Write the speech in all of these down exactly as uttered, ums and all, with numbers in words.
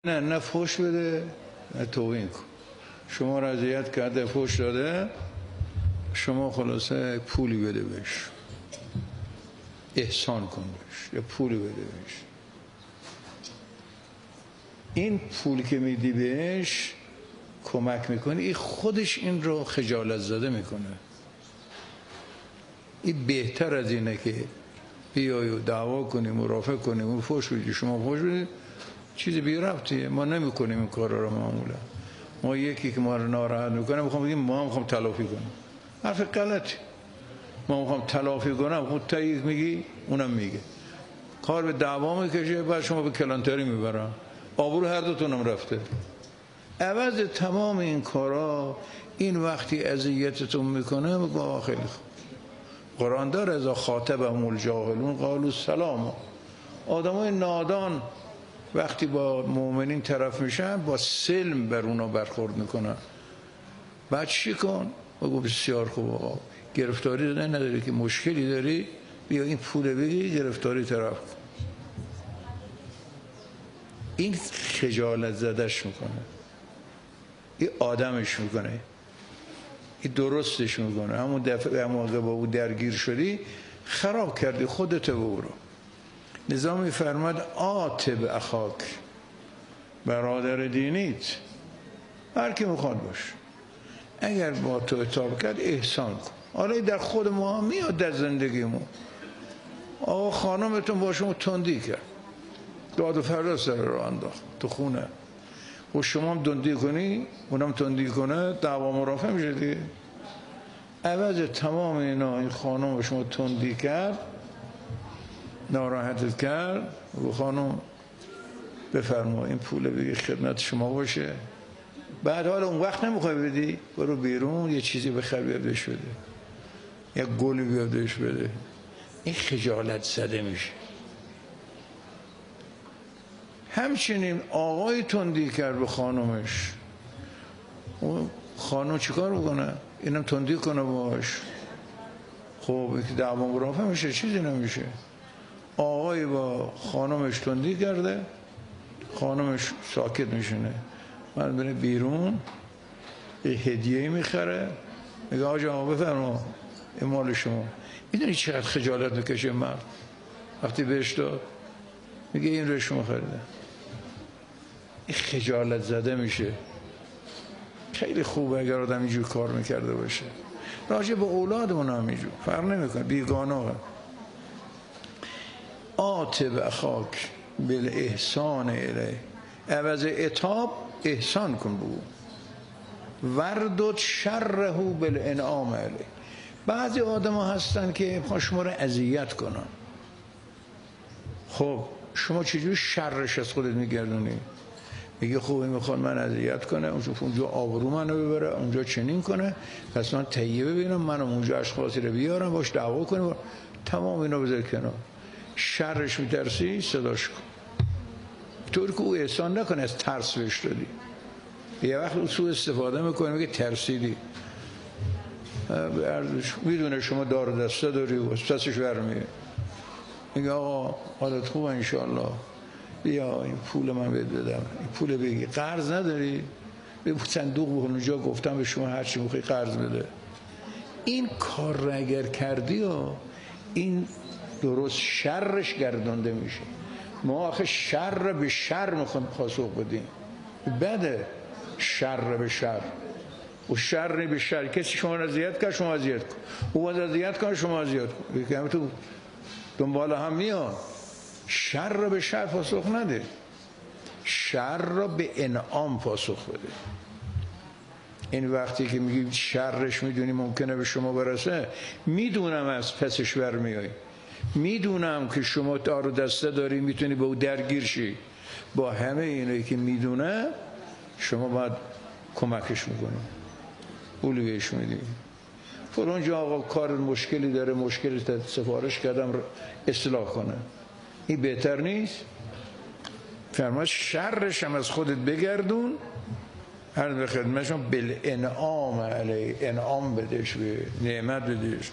نه نه فوش بده نه توهین کن. شما را اذیت کرده فوش داده، شما خلاصه پولی بده بهش، احسان کن بهش یا پولی بده بهش. این پولی که میدی بهش کمک میکنی، این خودش این رو خجالت زده میکنه. این بهتر از اینه که بیایی و دعوا کنی، مرافع کنی، اون فوش بدی، شما فوش بدی، چیزی بی ربطیه. ما نمیکنیم این کارا رو معمولا. ما یکی که ما رو ناراحت میکنه میخوام بگیم ما هم میخوام تلافی کنیم. حرف غلطی. ما میخوام تلافی کنم، خود تا یک میگی اونم میگه، کار به دعوا میکشه، بعد شما به کلانتری میبرن، آبرو هر دوتونم رفته. عوض تمام این کارا این وقتی اذیتتون میکنه بگو خیلی خوب. قرآن داره اذا خاطبهم الجاهلون قالوا سلاما. آدمای نادان وقتی با مؤمنین طرف میشن با سلم بر اونا برخورد میکنن. بعد چی کن؟ بگو بسیار خوب آقا، گرفتاری داری نداری که مشکلی داری، بیا این پول بگی گرفتاری طرف کن. این خجالت زدش میکنه، این آدمش میکنه، این درستش میکنه. همون دفعه موقع با او درگیر شدی خراب کردی خودت و او رو. نظام میفرماد آتب اخاک، برادر دینیت هر کی میخواد باش، اگر با تو عتاب کرد احسان کن. حالا در خود ما هم میاد در زندگیمون، آقا خانمتون با شما تندی کرد، داد و فریاد سر رو انداخت تو خونه، و شما هم تندی کنی اونم تندی کنه، دعوا مرافع میشه دیگه. عوض تمام اینا این خانم با شما تندی کرد، ناراحتت کرد، و خانم بفرما این پول بگی خدمت شما باشه، بعد حالا اون وقت نمیخوای بدی، برو بیرون یه چیزی بخر بیاد بهش بده، یا گلی بیاد بهش بده. این خجالت زده میشه. همچنین آقای تندی کرد به خانمش، اون خانم چیکار بکنه؟ اینم تندی کنه باش، خب که دعوا مرافع میشه، چیزی نمیشه. آقای با خانمش تندی کرده، خانمش ساکت میشونه، من بره بیرون یه هدیه میخره، میگه آقا بفرما این مال شما. میدونی چقدر خجالت میکشه مرد وقتی بهش داد، میگه این رو شما خریده. این خجالت زده میشه. خیلی خوبه اگر آدم اینجور کار میکرده باشه. راجع به اولادمون هم اینجور فرق نمیکنه، بیگانه. آتب اخاک بالاحسان الیه، عوض عتاب احسان کن بگو. وردد شره بالانعام علیه. بعضی آدم ها هستن که میخوان شما رو اذیت کنن. خب شما چجوری شرش از خودت میگردونی؟ میگه خب این میخواد من اذیت کنه، اونجا آبرو منو ببره، اونجا چنین کنه، پس من تهیه ببینم، منم اونجا اشخاصی رو بیارم باش دعوا کنم، تمام اینا بذار کنار. شرش میترسی صداش کن، طور که او احسان نکنه از ترس بهش دادی. یه وقت او سوء استفاده میکنه، میگه ترسیدی، میدونه شما دار دسته داری و پسش برمیه، میگه آقا حالت خوبه انشاءالله، بیا این پول من بهت بدم، این پول بگی قرض نداری؟ به صندوق بکن اونجا، گفتم به شما هرچی میخوای قرض بده. این کار را اگر کردی و این درست شرش گردانده میشه. ما آخه شر به شر میخوایم پاسخ بدیم، بده شر به شر، و شر به شر. کسی شما را اذیت کرد شما اذیت کن، او اذیت کنه شما اذیت کن، که همه تو دنبال هم میاد. شر را به شر پاسخ نده، شر را به انعام پاسخ بده. این وقتی که میگی شرش میدونی ممکنه به شما برسه، میدونم از پسش برمیای، میدونم که شما دار و دسته داری میتونی به او درگیر شی، با همه اینایی که میدونه شما باید کمکش میکنی، پولی بهش میدی. فلان جا آقا کار مشکلی داره، مشکلی سفارش کردم اصلاح کنه، این بهتر نیست؟ فرماید شرش هم از خودت بگردون، هر به خدمتشون بالانعام علیه، انعام بدش، به نعمت بدش.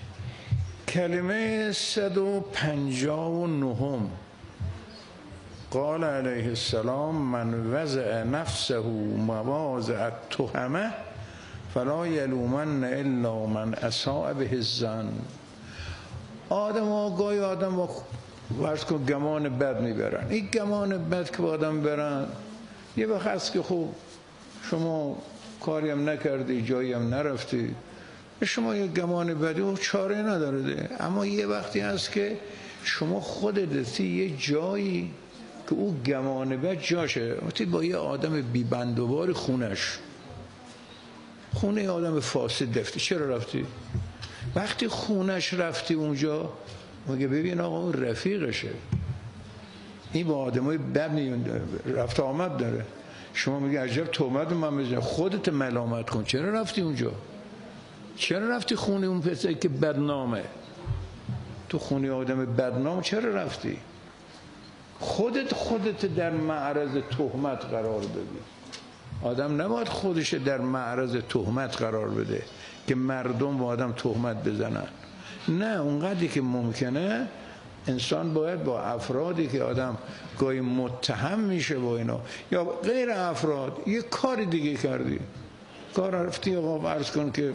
کلمه صد و پنجاه و نهم قال علیه السلام من وضع نفسه مواضع التهمه فلا یلومن الا من اساء به الظن. آدم ها گاهی آدم ها ورز کن گمان بد میبرن. این گمان بد که با آدم برن یه وقت هست که خب شما کاری هم نکردی، جایی هم نرفتی، شما یه گمان بدی و چاره نداره ده. اما یه وقتی هست که شما خودت یه جایی که او گمان بد جاشه، وقتی با یه آدم بی بندوبار خونش خونه آدم فاسد رفتی، چرا رفتی؟ وقتی خونش رفتی اونجا میگه ببین آقا اون رفیقشه، این با آدمای بد رفت آمد داره، شما میگه عجب تهمت من بزنم، خودت ملامت کن، چرا رفتی اونجا؟ چرا رفتی خونه اون پسری که بدنامه؟ تو خونه آدم بدنام چرا رفتی؟ خودت خودت در معرض تهمت قرار بدی. آدم نباید خودش در معرض تهمت قرار بده که مردم با آدم تهمت بزنن. نه، اونقدری که ممکنه انسان باید با افرادی که آدم گاهی متهم میشه با اینا یا غیر افراد یه کار دیگه کردی، کار رفتی آقا عرض کن که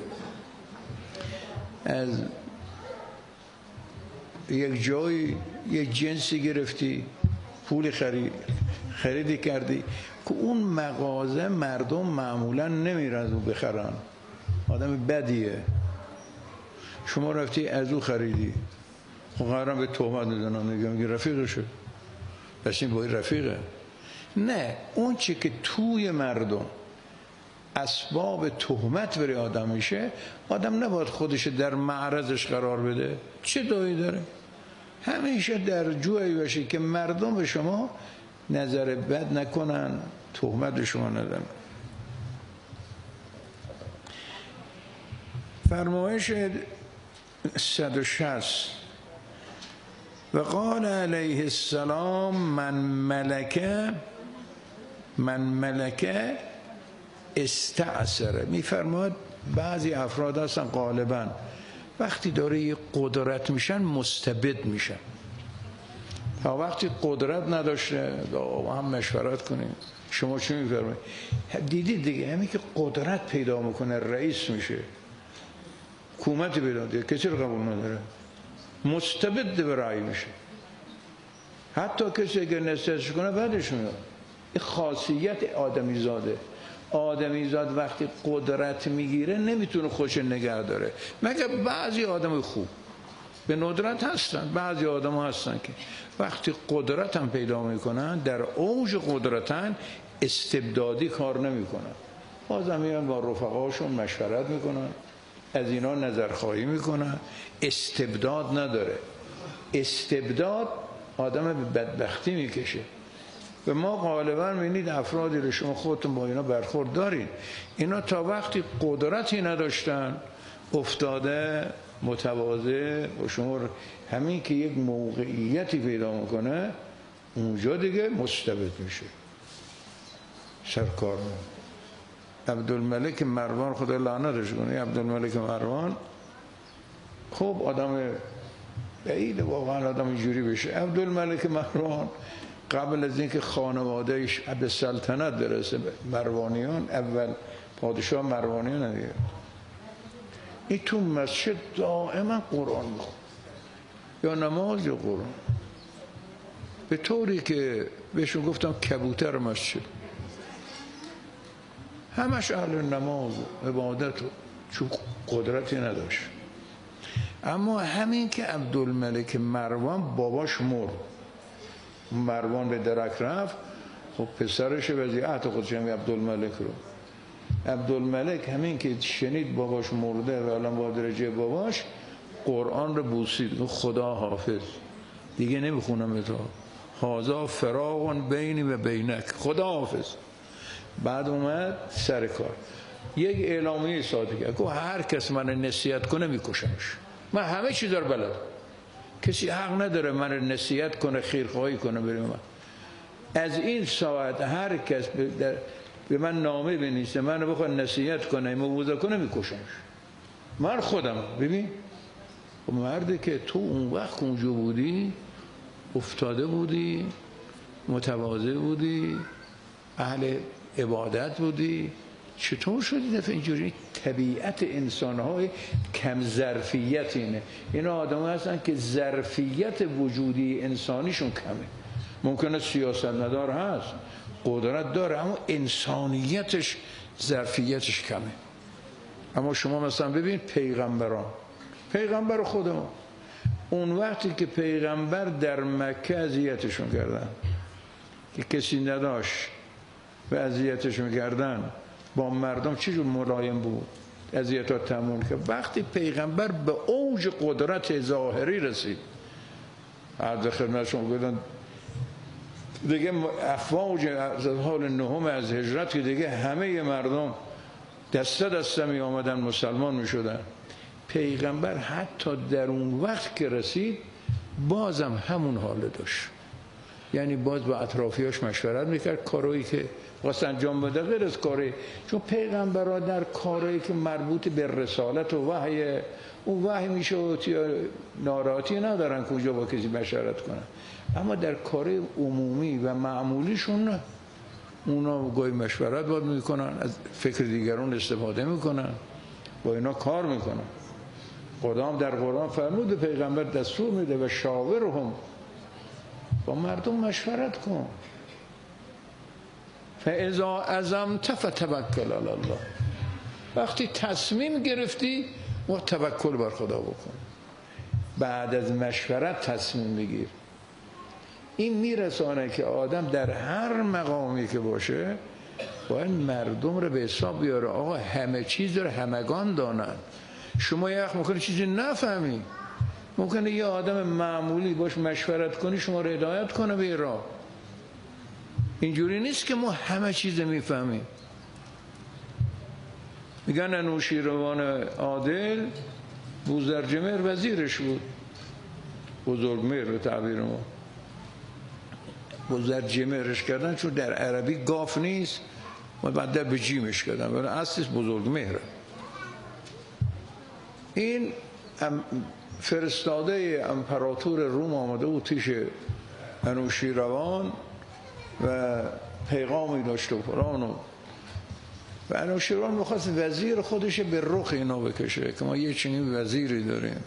از یک جایی یک جنسی گرفتی، پول خرید خریدی کردی که اون مغازه مردم معمولا نمیرن از اون بخرن، آدم بدیه، شما رفتی از اون خریدی، خب قرارم به تهمت میزنن، میگم رفیقشه، پس این باید رفیقه. نه، اون چی که توی مردم اسباب تهمت بری آدم میشه، آدم نباید خودش در معرضش قرار بده. چه دایی داره؟ همیشه در جوی باشی که مردم به شما نظر بد نکنن، تهمت به شما ندن. فرمایش صد و شصت و قال علیه السلام من ملکه من ملکه استعصره. میفرماد بعضی افراد هستن غالبا وقتی داره یه قدرت میشن مستبد میشن، تا وقتی قدرت نداشته هم مشورت کنیم. شما چی میفرمایید؟ دیدید دیگه، همین که قدرت پیدا میکنه رئیس میشه، حکومتی پیدا میکنه، کسی رو قبول نداره، مستبد به رأی میشه، حتی کسی اگر نصیحتش کنه بعدش میاد. این خاصیت آدمی زاده. آدمی زاد وقتی قدرت میگیره نمیتونه خوش نگه داره، مگر بعضی آدم خوب به ندرت هستن. بعضی آدم ها هستن که وقتی قدرت هم پیدا میکنن، در اوج قدرتن، استبدادی کار نمیکنن، بازم میان با رفقاشون مشورت میکنن، از اینا نظرخواهی میکنن. استبداد نداره. استبداد آدم به بدبختی میکشه. و ما غالبا می‌بینید افرادی رو شما خودتون با اینا برخورد دارید، اینا تا وقتی قدرتی نداشتن افتاده متواضع و شما همین که یک موقعیتی پیدا میکنه اونجا دیگه مستبد میشه. سرکار عبدالملک مروان، خدا لعنتش کنه، عبدالملک مروان خوب آدم بعید، واقعا آدم اینجوری بشه. عبدالملک مروان قبل از اینکه خانوادهش به سلطنت برسه، مروانیان، اول پادشاه مروانیان دیگه، این تو مسجد دائما قرآن میخوند یا نماز یا قرآن، به طوری که بهشون گفتم کبوتر مسجد، همش اهل نماز و عبادت و چون قدرتی نداشت. اما همین که عبدالملک مروان باباش مرد، مروان به درک رفت، خب پسرش وضعیت خودش هم عبدالملک رو، عبدالملک همین که شنید باباش مرده و الان با درجه باباش، قرآن رو بوسید، خدا حافظ، دیگه نمیخونم تا هازا فراغ بینی و بینک، خدا حافظ. بعد اومد سر کار، یک اعلامیه صادر کرد که هر کس من نصیحت کنه میکشمش. من همه چیز رو بلدم، کسی حق نداره من نصیحت کنه، خیرخواهی کنه بریم من. از این ساعت هر کس به من نامه بنویسه، من رو بخواد نصیحت کنه، موعظه کنه، میکشمش. من خودم. ببین مردی که تو اون وقت اونجا بودی، افتاده بودی متواضع بودی، اهل عبادت بودی، چطور شدی دفعه اینجوری؟ طبیعت انسان‌های کم ظرفیت اینه. اینا آدم هستن که ظرفیت وجودی انسانیشون کمه. ممکنه سیاستمدار هست، قدرت داره، اما انسانیتش، ظرفیتش کمه. اما شما مثلا ببین پیغمبران، پیغمبر خود ما، اون وقتی که پیغمبر در مکه اذیتشون کردن که کسی نداشت و اذیتشون کردن، با مردم چجور ملایم بود، اذیتات تموم کرد. وقتی پیغمبر به اوج قدرت ظاهری رسید، عرض خدمتشون گفتن دیگه افواج از حال نهم از هجرت که دیگه همه مردم دسته دسته می آمدن مسلمان می شدن. پیغمبر حتی در اون وقت که رسید بازم همون حال داشت، یعنی باز با اطرافیاش مشورت میکرد کارهایی که واسه انجام بده غیر از کاری، چون پیغمبرها در کارهایی که مربوط به رسالت و وحی، اون وحی میشه و ناراحتی ندارن کجا با کسی مشورت کنن، اما در کار عمومی و معمولیشون نه، اونا گاهی مشورت باید میکنن، از فکر دیگران استفاده میکنن، با اینا کار میکنن. خدا هم در قرآن فرمود پیغمبر دستور میده و شاورهم، با مردم مشورت کن. فاذا عزمت فتوکل علی الله، وقتی تصمیم گرفتی و توکل بر خدا بکن، بعد از مشورت تصمیم بگیر. این میرسانه که آدم در هر مقامی که باشه باید مردم رو به حساب بیاره. آقا همه چیز رو همگان دانن. شما یه وقت ممکنه چیزی نفهمی، ممکنه یه آدم معمولی باش مشورت کنی شما رو هدایت کنه به راه. اینجوری نیست که ما همه چیز میفهمیم. میگن انوشیروان عادل بوزرجمهر وزیرش بود، بزرگمهر به تعبیر ما، بزرجمهرش کردن چون در عربی گاف نیست و بعد در به جیمش کردن، ولی اصلش بزرگمهره. این فرستاده امپراتور روم آمده بود پیش انوشیروان و پیغامی داشت و فلان و و انوشیروان میخواست وزیر خودش به رخ اینا بکشه که ما یه چنین وزیری داریم.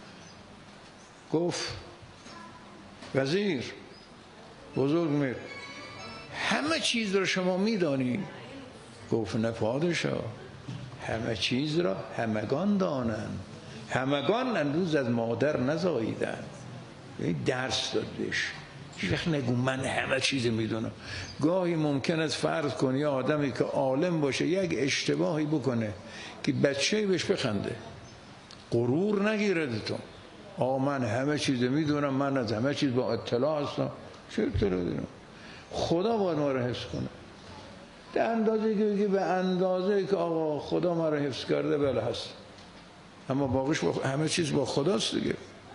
گفت وزیر بزرگمهر همه چیز را شما میدانی؟ گفت نه پادشاه، همه چیز را همگان دانند، همگان امروز از مادر نزاییدن. این درس دادش. هیچ وقت نگو من همه چیز میدونم. گاهی ممکن است فرض کنی آدمی که عالم باشه یک اشتباهی بکنه که بچه‌ای بهش بخنده، غرور نگیرد تو. آه من همه چیز میدونم، من از همه چیز با اطلاع هستم. چه اطلاع دارم؟ خدا باید ما رو حفظ کنه. در اندازه که بگی به اندازه که آقا خدا ما رو حفظ کرده بله هست، اما باقیش با همه چیز با خداست دیگه.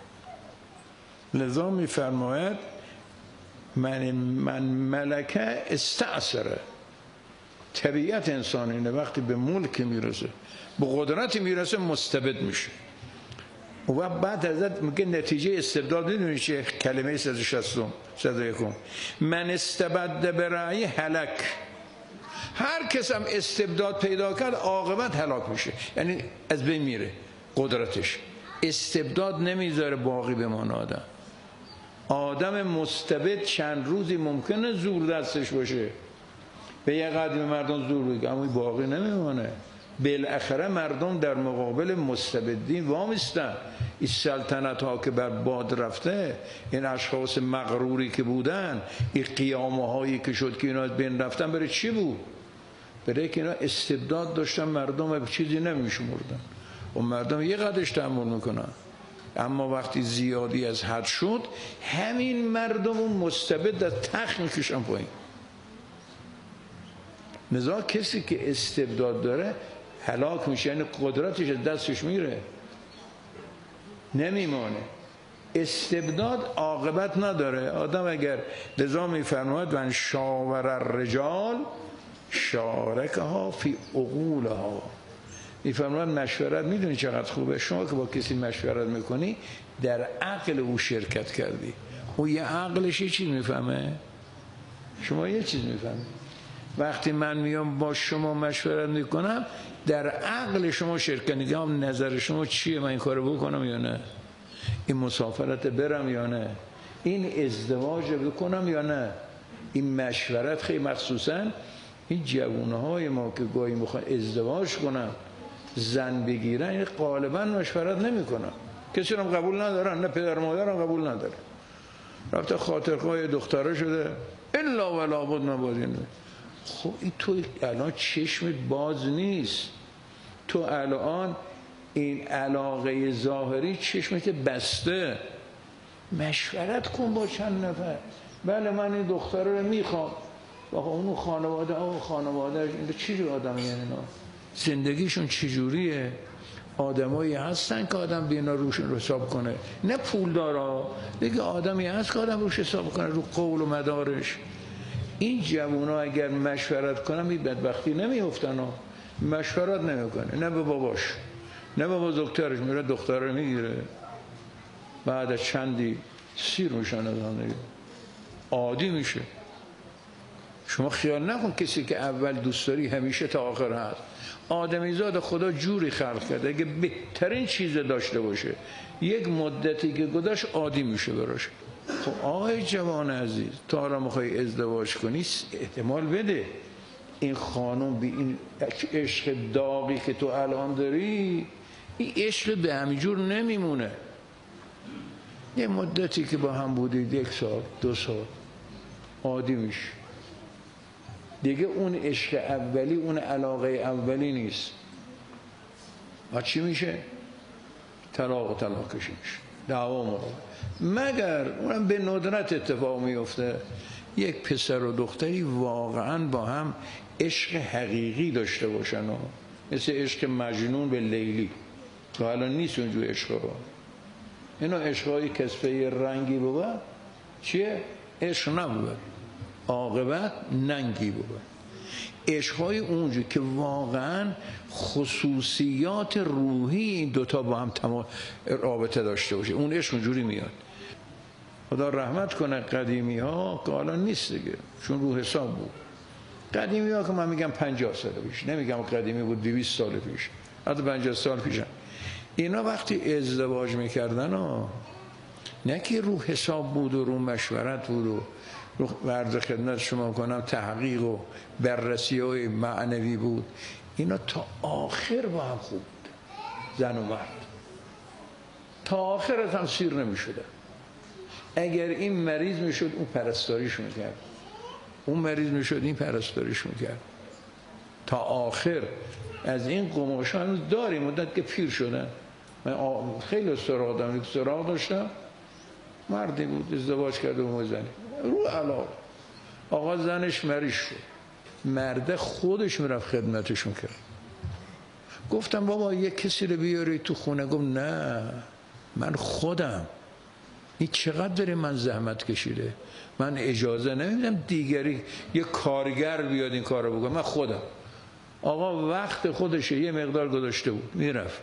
لذا میفرماید من من ملکه استعصره. طبیعت انسان اینه وقتی به ملک میرسه، به قدرت میرسه مستبد میشه. و بعد ازت میگه نتیجه استبداد میدونی چه؟ کلمه صد و شصت صد و یک من استبد برأی هلک. هر کس هم استبداد پیدا کرد عاقبت هلاک میشه، یعنی از بین میره قدرتش. استبداد نمیذاره باقی بمانه آدم. آدم مستبد چند روزی ممکنه زور دستش باشه، به یه قدر مردم زور بگه، اما باقی نمیمانه. بالاخره مردم در مقابل مستبدین وامیستن. این سلطنت ها که بر باد رفته، این اشخاص مغروری که بودن، این قیامه هایی که شد که اینا از بین رفتن، برای چی بود؟ برای که اینا استبداد داشتن، مردم به چیزی نمیشمردن و مردم یه قدرش تحمل میکنن. اما وقتی زیادی از حد شد، همین مردم اون مستبد از تخت میکشن پایین. لذا کسی که استبداد داره هلاک میشه، یعنی قدرتش از دستش میره، نمیمانه. استبداد عاقبت نداره. آدم اگر لذا میفرماید من شاور الرجال شارکها فی عقولها، میفرماید مشورت میدونی چقدر خوبه؟ شما که با کسی مشورت میکنی در عقل او شرکت کردی. او یه عقلش یه چیز میفهمه، شما یه چیز میفهمید، وقتی من میام با شما مشورت میکنم در عقل شما شرکت نگم، نظر شما چیه، من این کارو بکنم یا نه، این مسافرت برم یا نه، این ازدواج بکنم یا نه. این مشورت خیلی مخصوصا این جوانهای ما که گاهی میخوان ازدواج کنن زن بگیرن، این غالبا مشورت نمیکنن، کسی رو قبول ندارن، نه پدر مادرم قبول نداره، رفته خاطرخواه دختره شده الا ولا بد نبادین. خب این تو الان چشمت باز نیست، تو الان این علاقه ظاهری چشمت بسته. مشورت کن با چند نفر، بله من این دختره رو میخوام، واقعا اون خانواده او خانوادهش این چی جور آدم، یعنی اینا زندگیشون چجوریه، آدمایی هستن که آدم بینا روشون رو حساب کنه، نه پول دارا دیگه، آدمی هست که آدم روش حساب کنه رو قول و مدارش. این جوونا اگر مشورت کنن این بدبختی نمیافتن، مشورت نمیکنه، نه به باباش نه به بزرگترش، میره دختره رو میگیره، بعد از چندی سیر میشن از آن، عادی میشه. شما خیال نکن کسی که اول دوست داری همیشه تا آخر هست. آدمیزاد خدا جوری خلق کرده اگه بهترین چیز داشته باشه یک مدتی که گذشت عادی میشه براش. خب آقای جوان عزیز، تا حالا میخوای ازدواج کنی احتمال بده این خانم بی این عشق داغی که تو الان داری، این عشق به همینجور نمیمونه. یه مدتی که با هم بودید، یک سال دو سال، عادی میشه دیگه، اون عشق اولی اون علاقه اولی نیست. و چی میشه؟ طلاق و طلاق کشی میشه، دعوا مراوده. مگر اونم به ندرت اتفاق میفته یک پسر و دختری واقعا با هم عشق حقیقی داشته باشن، و مثل عشق مجنون به لیلی که الان نیست اونجور عشق رو. اینا عشقهای کسفه رنگی بود، چیه؟ عشق نبود، عاقبت ننگی بود. عشقهای اونجور که واقعا خصوصیات روحی این دوتا با هم تمام رابطه داشته باشه، اون عشق اونجوری میاد. خدا رحمت کنه قدیمی ها که الان نیست دیگه، چون رو حساب بود. قدیمی ها که من میگم پنجاه سال پیش، نمیگم قدیمی بود دویست سال پیش، حتی پنجاه سال پیشم، اینا وقتی ازدواج میکردن ها، نه که رو حساب بود و رو مشورت بود و رو ورد خدمت شما کنم تحقیق و بررسی های معنوی بود، اینا تا آخر با هم خوب بود، زن و مرد تا آخرت هم سیر نمی شده. اگر این مریض می شد اون پرستاریش می کرد، اون مریض می شد این پرستاریش می کرد تا آخر. از این قماش هنوز داریم مدت که پیر شدن. من خیلی سراغ دارم، یک سراغ داشتم، مردی بود ازدواج کرده و زنی رو علاقه، آقا زنش مریض شد، مرده خودش میرفت خدمتش میکرد. گفتم بابا یک کسی رو بیاری تو خونه، گفت نه من خودم، این چقدر داره من زحمت کشیده، من اجازه نمیدم دیگری یه کارگر بیاد این کار رو بکنه، من خودم. آقا وقت خودشه یه مقدار گذاشته بود میرفت.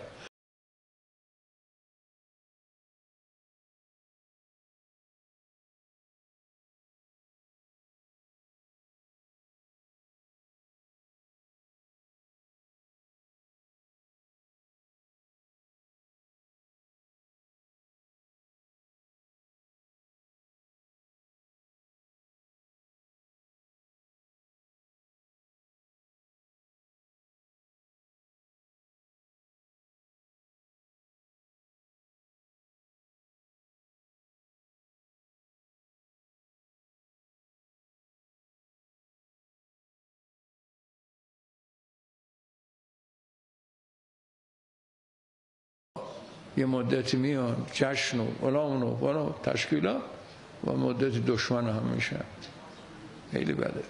یه مدتی میان جشن و فلان و فلان تشکیلات و مدتی دشمن هم میشن، خیلی بده.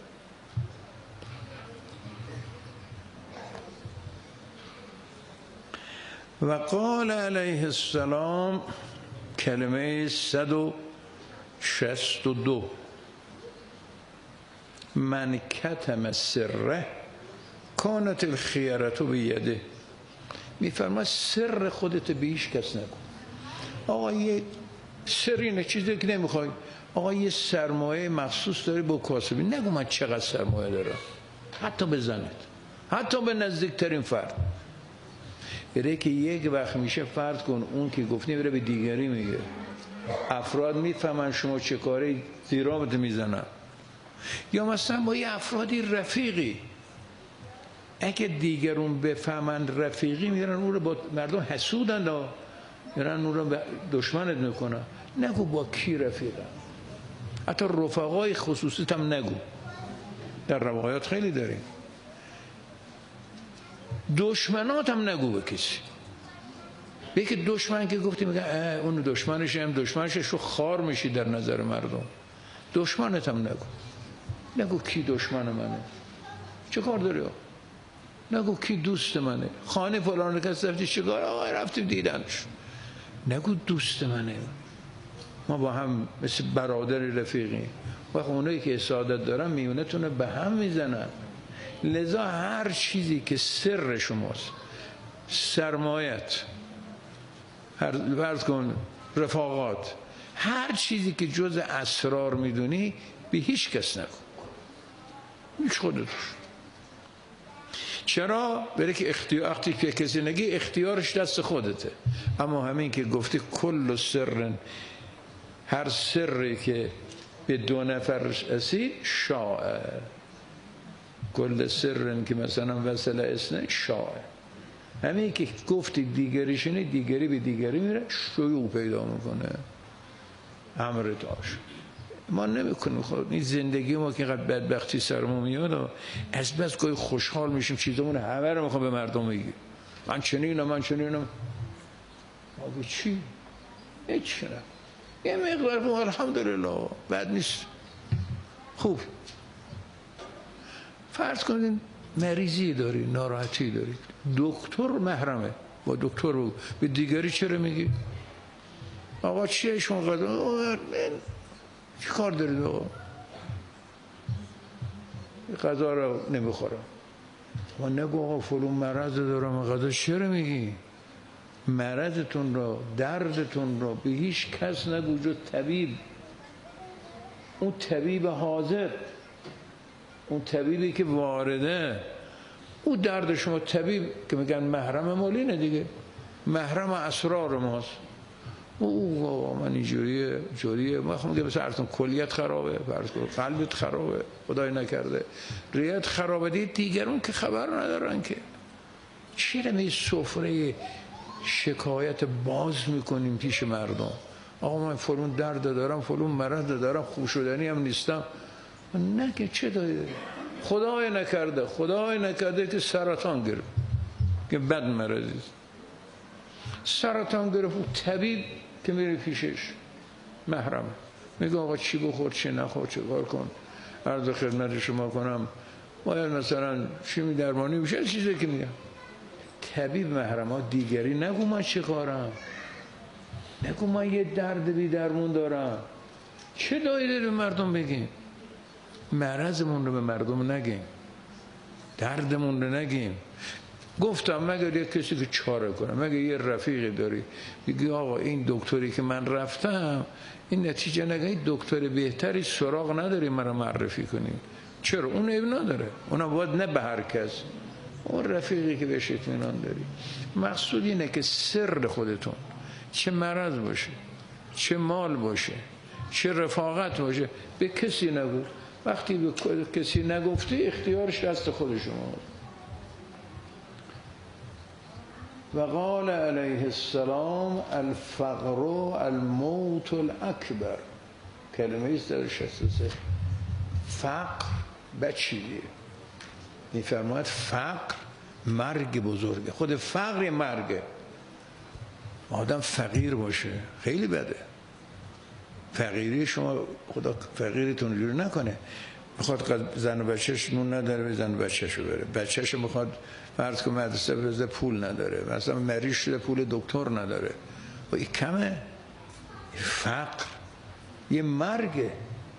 و قال علیه السلام، کلمه صد و شصت و دو، من کتم سره کانت الخیرة بیده. میفرماید سر خودت به هیچ کس نکن. آقا یه سر اینه، چیزی که نمیخوای آقا یه سرمایه مخصوص داری با کاسبی، نگو من چقدر سرمایه دارم، حتی به زنت، حتی به نزدیکترین فرد. بره که یک وقت میشه فرض کن اون که گفتی بره به دیگری میگه، افراد میفهمن شما چه کاری، زیرابت میزنن. یا مثلا با یه افرادی رفیقی، اگه دیگرون بفهمن رفیقی میرن اون رو با مردم حسودن ها، میرن اون رو دشمنت میکنن. نگو با کی رفیقم، حتی رفقای خصوصیت هم نگو، در روایات خیلی داریم. دشمنات هم نگو به کسی. به که دشمن که گفتی میگن اون دشمنش هم دشمنش، شو خار میشی در نظر مردم. دشمنت هم نگو، نگو کی دشمن منه، چه کار داری؟ نگو کی دوست منه، خانه فلان کس رفتی چیکار؟ آقا رفتیم دیدنش. نگو دوست منه، ما با هم مثل برادر رفیقی. و اونایی که سعادت دارن میونتون به هم میزنن. لذا هر چیزی که سر شماست، سرمایت، هر فرض کن رفاقات، هر چیزی که جز اسرار میدونی به هیچ کس نگو، هیچ خودت. چرا؟ برای که اختیار، وقتی که کسی نگی اختیارش دست خودته. اما همین که گفتی کل سر، هر سری که به دو نفر رسید شاعه، کل سر که مثلا وصل اسنه شاعه. همین که گفتی دیگریشونه، دیگری به دیگری میره، شیوع پیدا میکنه، امر داشت. ما نمیکنیم خود این زندگی ما که اینقدر بدبختی سرمون میاد، از بس گاهی خوشحال میشیم چیزامون همه رو میخوام به مردم بگیم، من چنینم من چنینم. آگه چی؟ هیچ نه، یه مقدار الحمدلله بد نیست، خوب. فرض کنید مریضی داری، ناراحتی داری، دکتر محرمه، با دکتر رو به دیگری چرا میگی؟ آقا چیه شما قدر چی کار دارید آقا؟ غذا رو نمیخورم. و نگو آقا فلون مرض دارم، غذا چرا میگی؟ مرضتون رو، دردتون رو به هیچ کس نگو جز طبیب. اون طبیب حاضر، اون طبیبی که وارده، اون درد شما. طبیب که میگن محرم مالینه دیگه، محرم اسرار ماست. او آقا من اینجوریه جوریه، ما خواهم که مثلا ارتون کلیت خرابه، قلبت خرابه، خدای نکرده ریت خرابه، دید دیگرون که خبر ندارن که. چرا می سفره شکایت باز میکنیم پیش مردم؟ آقا من فلون درد دارم، فلون مرض دارم، خوب شدنی هم نیستم. نه که چه داری؟ خدای نکرده، خدای نکرده که سرطان گرفت، که بد مرضی سرطان گرفت، و طبیب که میره پیشش محرمه، میگه آقا چی بخور چی نخور چه کار کن، عرض خدمت شما کنم باید مثلا چی می درمانی بشه، چیزی که میگم طبیب محرمه. دیگری نگو من چه کارم، نگو من یه درد بی درمون دارم. چه دایی به مردم بگیم؟ مرضمون رو به مردم نگیم، دردمون رو نگیم. گفتم مگر یه کسی که چاره کنه، مگر یه رفیقی داری بگی آقا این دکتری که من رفتم این نتیجه نگه، دکتر بهتری سراغ نداری مرا معرفی کنی؟ چرا؟ اون عیب نداره، اونم باید نه به هر کس، اون رفیقی که بهش اطمینان داری. مقصود اینه که سر خودتون، چه مرض باشه، چه مال باشه، چه رفاقت باشه، به کسی نگو. وقتی به کسی نگفتی اختیارش دست خود شما. و قال علیه السلام الفقر الموت الاکبر، کلمه ایست در شصت و سه. فقر بچیه، میفرماید فقر مرگ بزرگه، خود فقر مرگه. آدم فقیر باشه خیلی بده. فقیری شما خدا فقیرتون جوری نکنه، میخواد زن و بچهش نون نداره به زن و بچهشو بره، بچهش میخواد فرض کنه مدرسه بره پول نداره، مثلا مریض شده پول دکتر نداره، و این کمه. فقر یه مرگه.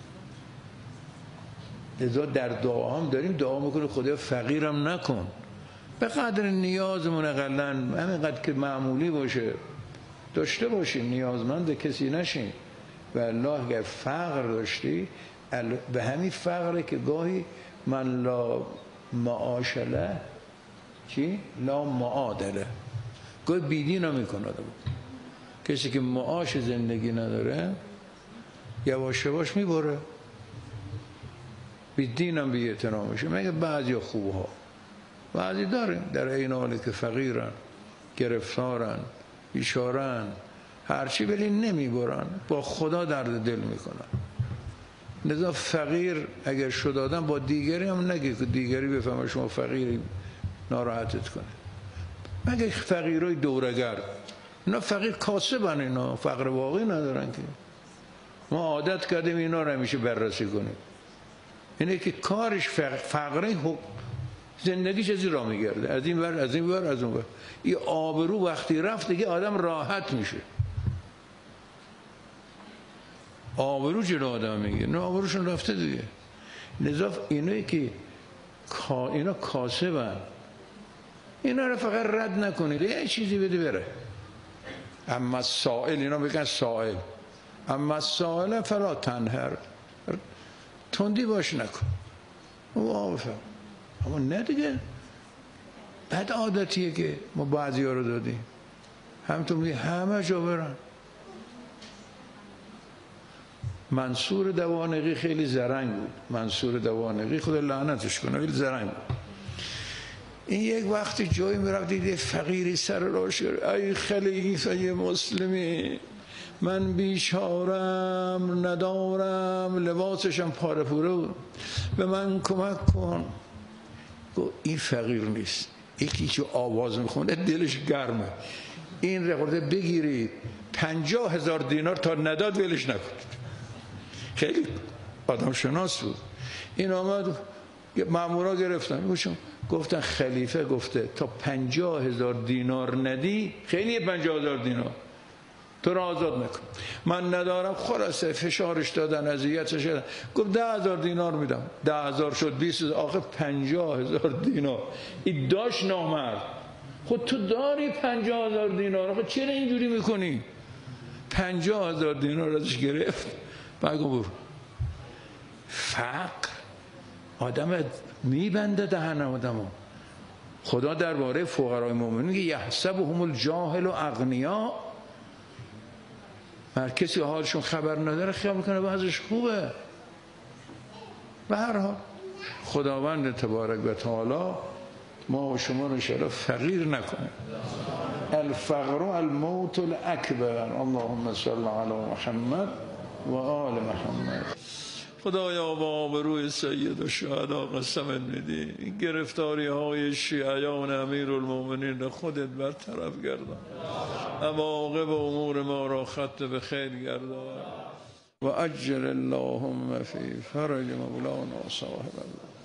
لذا در دعا هم داریم دعا میکنه خدا فقیرم نکن، به قدر نیازمون اقلا همینقدر که معمولی باشه داشته باشیم، نیازمند کسی نشیم. و الله اگر فقر داشتی به همین فقره که گاهی من لا معاش له چی؟ لا معادله گاهی بیدین هم میکنه کسی که معاش زندگی نداره یواش یواش میبره بیدین هم بی اعتنا میشه. مگه بعضی خوبه ها بعضی داریم در این حالی که فقیرن گرفتارن بیچارن هرچی ولی نمیبرن با خدا درد دل میکنن. لذا فقیر اگر شد آدم با دیگری هم نگه که دیگری بفهمه شما فقیری ناراحتت کنه. مگه فقیرای دورگر اینا فقیر کاسبن، اینا فقر واقعی ندارن که ما عادت کردیم اینا رو همیشه بررسی کنیم. اینه که کارش فقره زندگیش از این را میگرده از این ور از این ور از اون ور. این آبرو وقتی رفت دیگه آدم راحت میشه. آبرو جلو آدم میگه نه آبروشون رفته دیگه. لذا اینایی که اینا کاسبن اینا رو فقط رد نکنید یه چیزی بده بره. اما سائل اینا بگن سائل اما سائل فلا تنهر تندی باش نکن او بفهم. اما نه دیگه بد عادتیه که ما بعضی ها رو دادیم همتون میگه همه جا برن. منصور دوانقی خیلی زرنگ بود. منصور دوانقی خدا لعنتش کنه خیلی زرنگ بود. این یک وقتی جایی میرفت دیده فقیری سر راش کرد ای خلیفه مسلمی من بیچارم ندارم لباسشم پاره پوره بود به من کمک کن. گفت این فقیر نیست یکی که آواز میخونه دلش گرمه این رقورده بگیرید پنجاه هزار دینار تا نداد ولش نکنید. خیلی آدم شناس بود. این آمد مامورا گرفتن گفتن خلیفه گفته تا پنجاه هزار دینار ندی خیلی پنجاه هزار دینار تو را آزاد نکن. من ندارم خلاصه فشارش دادن اذیتش کردن گفت ده هزار دینار میدم. ده هزار شد بیست هزار آخه پنجاه هزار دینار این داشت نامرد. خود تو داری پنجاه هزار دینار آخه چرا اینجوری میکنی؟ پنجاه هزار دینار ازش گرفت. بعد گفت فقر آدم میبنده دهن آدمو. خدا درباره فقرای مومنین میگه یحسبهم الجاهل و اغنیا. هر کسی حالشون خبر نداره خیال میکنه وضعش خوبه. به هر حال خداوند تبارک و تعالی ما و شما رو ان شاء الله فقیر نکنه. الفقر الموت الاکبر. اللهم صل علی محمد و آل محمد. خدایا با آبروی سید و شهدا قسمت میدی این گرفتاری های شیعیان امیرالمومنین خودت برطرف گردان. عواقب امور ما را ختم به خیر گردان و اجل اللهم فی فرج مولانا صاحب الله.